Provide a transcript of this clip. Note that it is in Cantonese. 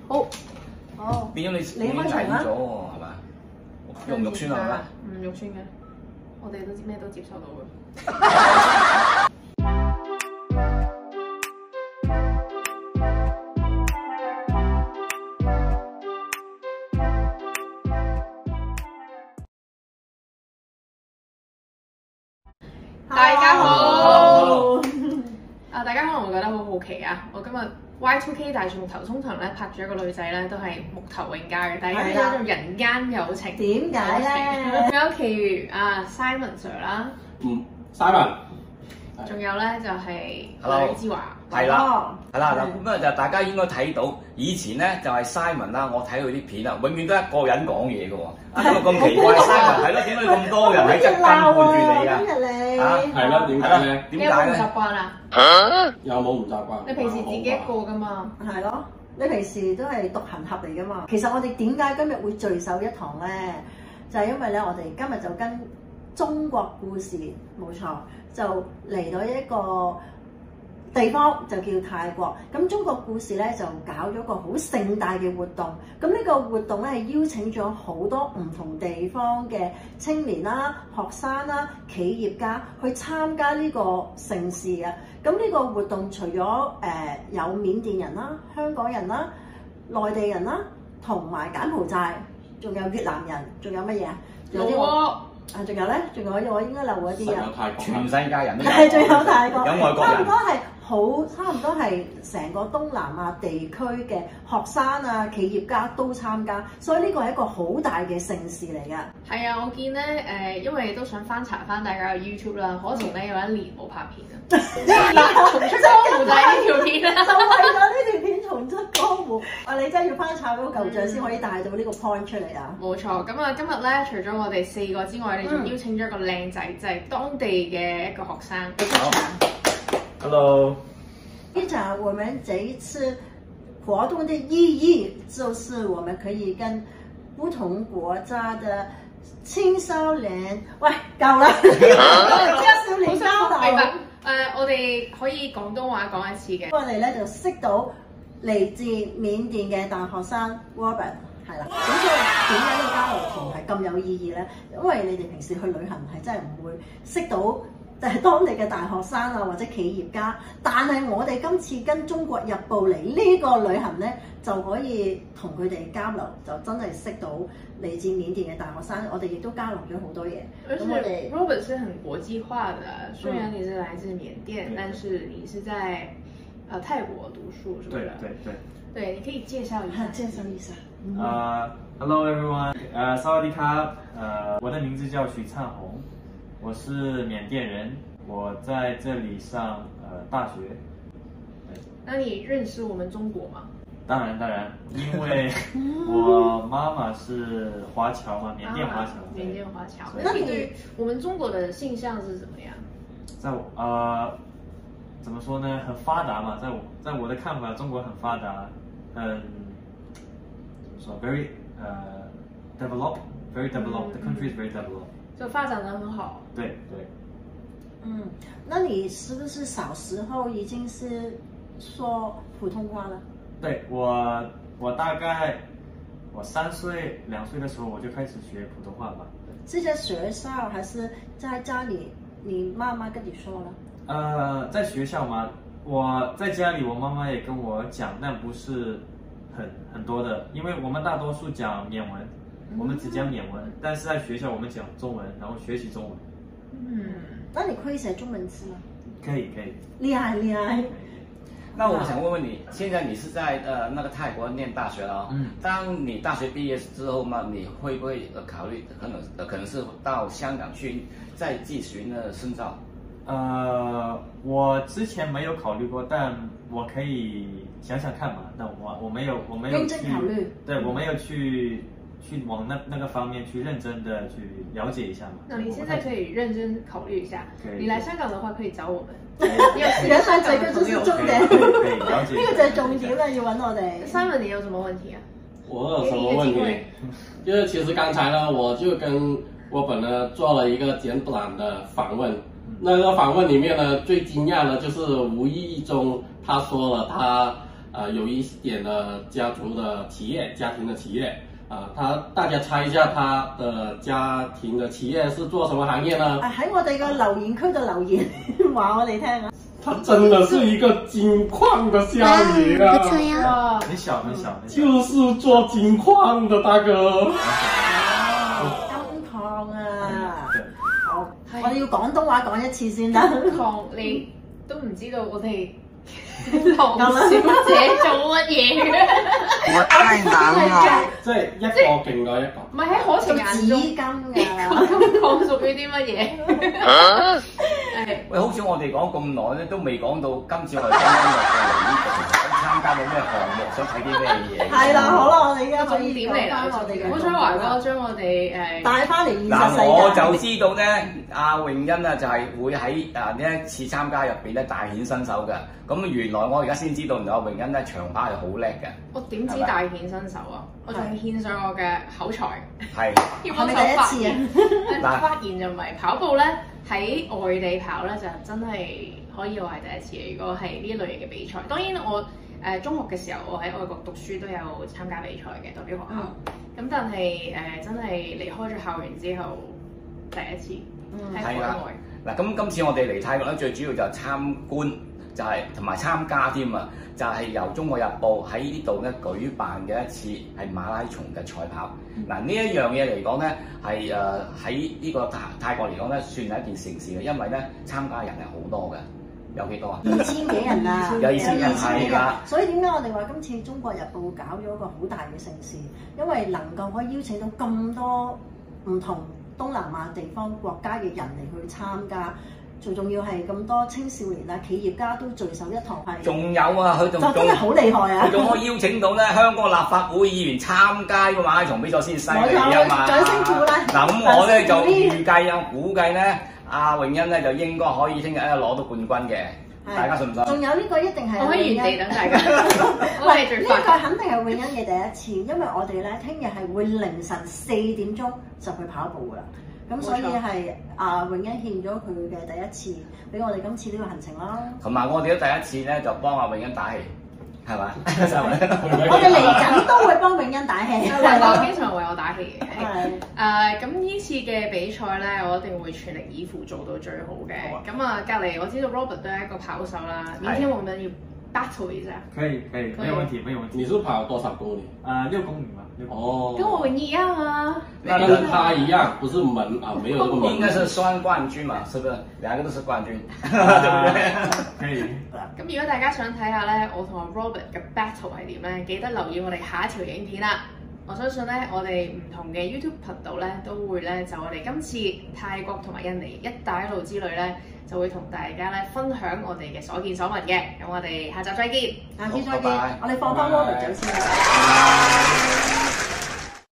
好，好。 變咗你開場啦， 咗喎，係嘛？用唔肉酸啊？ 唔肉酸嘅，我哋都知咩都接受到嘅。大家好，大家可能會覺得好好奇啊！我今日 Y2K 大樹木頭通常咧拍住一個女仔咧，都係木頭永家嘅，但係有種人間友情。點解咧？仲有其餘Simon Sir 啦 ，Simon， 仲有咧就係呂志華。 係啦，咁啊就大家應該睇到，以前咧就係 Simon 啦，我睇佢啲片啊，永遠都一個人講嘢嘅喎，咁奇怪 Simon 係咯，點解咁多人喺側跟伴住你㗎？ 係咯，點解咧？ 你有冇唔習慣啊？ 有冇唔習慣？ 你平時自己一個㗎嘛？ 係咯，你平時都係獨行俠嚟㗎嘛？其實我哋點解今日會聚首一堂咧？就係因為咧，我哋今日就跟中國故事，冇錯，就嚟到一個地方就叫泰國，咁中國故事咧就搞咗個好盛大嘅活動，咁呢個活動咧係邀請咗好多唔同地方嘅青年啦、學生啦、企業家去參加呢個盛事啊！咁呢個活動除咗有緬甸人啦、香港人啦、內地人啦，同埋柬埔寨，仲有越南人，仲有乜嘢啊？仲有啲仲有咧，仲有我應該漏嗰啲啊！ 全世界人都有， 係仲有泰國， 有外國人， 差唔多係成個東南亞地區嘅學生啊、企業家都參加，所以呢個係一個好大嘅盛事嚟㗎。 係啊，我見咧因為都想翻查翻大家嘅 YouTube 啦，可能咧有一年冇拍片啊，重出江湖就係呢條片啦， 就為咗呢條片重出江湖。你真係要翻查嗰個舊相先可以帶到呢個 point 出嚟啊！ 冇錯，咁啊今日咧除咗我哋4個之外，你仲邀請咗一個靚仔，就係當地嘅一個學生。 Hello， 院長，我們這一次活動的意義就是我們可以跟不同國家的青少年，喂，夠啦，青少年交流。 明白。我哋可以廣東話講一次嘅。 我哋咧就識到嚟自緬甸嘅大學生 Robert， 係啦。咁所以點解呢個交流團係咁有意義咧？因為你哋平時去旅行係真係唔會識到當地嘅大學生啊，或者企業家，但係我哋今次跟中國日報嚟呢個旅行咧，就可以同佢哋交流，就真係識到嚟自緬甸嘅大學生，我哋亦都交流咗好多嘢。 而且 Robert 是很國際化的，雖然你是來自緬甸，但是你是在泰國讀書，是不是？對，你可以介紹一下。 介紹一下。 Hello everyone， 薩瓦迪卡，我的名字叫許燦紅。我是緬甸人，我在這裡上大學。 那你認識我們中國嗎？ 當然，因為我媽媽是華僑嘛，緬甸華僑。 緬甸華僑。那你對我們中國的性向是怎麼樣？ 怎麼說呢？很發達嘛，在我的看法，中國很發達，怎麼說 very developed，very developed，the country is very developed。 就發展得很好。 對。 那你是不是小時候已經是說普通話了？ 對，我大概3歲2歲的時候我就開始學普通話嘛。 是在學校還是在家裏？你媽媽跟你說了？ 在學校嘛，我在家裏我媽媽也跟我講，但不是很多的，因為我們大多數講緬文。我們只講緬文，但是在學校我們講中文，然後學習中文。 那你可以寫中文字嗎？ 可以。 厲害。 那我想問問你，現在你是在那個泰國念大學了當你大學畢業之後嘛，你會不會考慮可能是到香港去再繼續呢深造？ 我之前沒有考慮過，但我可以想想看嘛。但我沒有認真考慮。 對，我沒有去往那個方面去認真的去了解一下嘛。 那你現在可以認真考慮一下。你來香港的話可以找我們。 原來這個就是重點。 可以了解。 呢個就係重點啦，要揾我哋。 Simon，你有什麼問題啊？ 我有什麼問題？就是其實剛才呢，我就跟Robert呢做了一個簡短的訪問。那個訪問裡面呢，最驚訝的就是無意中他說了他有一点的家族的企业、家庭的企业大家猜一下他的家庭的企业是做什麼行業呢？ 喺我哋個留言區度留言話我哋聽啊！ 他真的是一個金礦的少爺啊！ 不錯呀！ 哇，很小很小， 就是做金礦的大哥。 金礦啊！好，我哋要廣東話講一次先得。 金礦你都唔知道我哋唐小姐做乜嘢嘅？ 我太難啦！ 即係一個勁過一個。 唔係喺可晴眼中， 紙巾㗎。 金礦屬於啲乜嘢？ 喂，好似我哋講咁耐咧，都未講到今次我哋啱啱嚟參加到咩項目，想睇啲咩嘢？ 係啦，好啦，我哋而家重點嚟啦， 我哋嘅。 好彩華哥將我哋帶翻嚟現實世界。 嗱，我就知道咧，阿詠欣啊就係會喺呢一次參加入邊咧大顯身手嘅。咁原來我而家先知道，原來阿詠欣咧長跑係好叻嘅。 我點知大顯身手啊？我仲獻上我嘅口才。 係。 係咪第一次啊？ 發言就唔係跑步咧，喺外地跑咧就真係可以話係第一次嘅。如果係呢一類型嘅比賽，當然我中學嘅時候我喺外國讀書都有參加比賽嘅代表學校。咁但係真係離開咗校園之後第一次喺海外。 嗱，咁今次我哋嚟泰國咧，最主要就係參觀，就係同埋參加添啊！就係由《中國日報》喺呢度咧舉辦嘅一次係馬拉松嘅賽跑。嗱，呢一樣嘢嚟講咧，係喺呢個泰國嚟講咧，算係一件盛事嘅，因為咧參加人係好多嘅。有幾多啊 ？2000幾人啊！ 有2000人係啦。 所以點解我哋話今次《中國日報》搞咗一個好大嘅盛事？因為能夠可以邀請到咁多唔同東南亞地方國家嘅人嚟去參加。最重要係咁多青少年啊、企業家都聚首一堂係。仲有啊，佢仲真係好厲害啊！ 佢仲可以邀請到咧香港立法會議員參加個馬拉松比賽先犀利啊嘛！ 掌聲鼓勵。 嗱咁我咧就預計啊，估計咧阿詠欣咧就應該可以聽日攞到冠軍嘅。大家信唔信？仲有呢個一定係我可以原地等大家。 喂，呢個肯定係詠欣嘅第一次，因為我哋咧聽日係會凌晨4點鐘就去跑步㗎啦。咁所以係詠欣獻咗佢嘅第一次俾我哋今次呢個行程啦。 同埋我哋都第一次咧就幫阿詠欣打氣，係咪？ 我哋嚟緊都會幫詠欣打氣， 我經常為我打氣嘅。咁呢次嘅比賽咧，我一定會全力以赴做到最好嘅。咁隔離我知道 Robert 都係一個跑手啦，明天我們要 battle 一下。 可以，沒有問題，沒有問題。 你是跑多少公里 ？6公里吧。 哦， 跟我一樣啊。 那跟他一樣，不是門啊，沒有這個門。 應該是雙冠軍嘛，是不是？兩個都是冠軍，對唔對？ 可以。 咁如果大家想睇下咧，我同阿 Robert 嘅 battle 係點咧，記得留意我哋下一條影片啦。我相信咧，我哋唔同嘅 YouTube 頻道咧，都會咧就我哋今次泰國同埋印尼一帶一路之旅咧，就會同大家咧分享我哋嘅所見所聞嘅。咁我哋下集再見， 下次再見，我哋放翻 Robert 走先。